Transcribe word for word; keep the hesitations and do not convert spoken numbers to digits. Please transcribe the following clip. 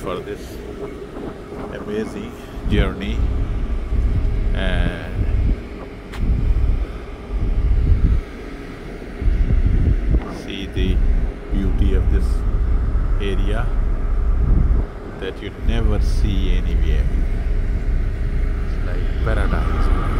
for this amazing journey. And see the beauty of this area that you never see anywhere. It's like paradise.